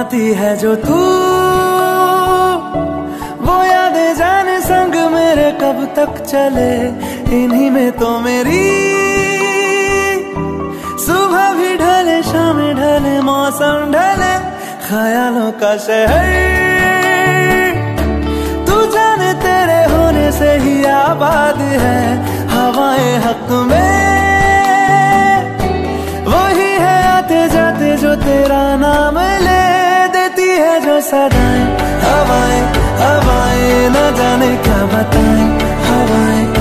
आती है जो तू, वो यादें जाने संग मेरे कब तक चले। इन्हीं में तो मेरी सुबह भी ढले, शाम ढले, मौसम ढले, ख्यालों का शहर तू जाने तेरे होने से ही आबाद है। हवाएं हक में वही है आते जाते जो तेरा नाम ले देती है जो सदाएं। हवाएं हवाएं न जाने क्या बताएं, हवाएं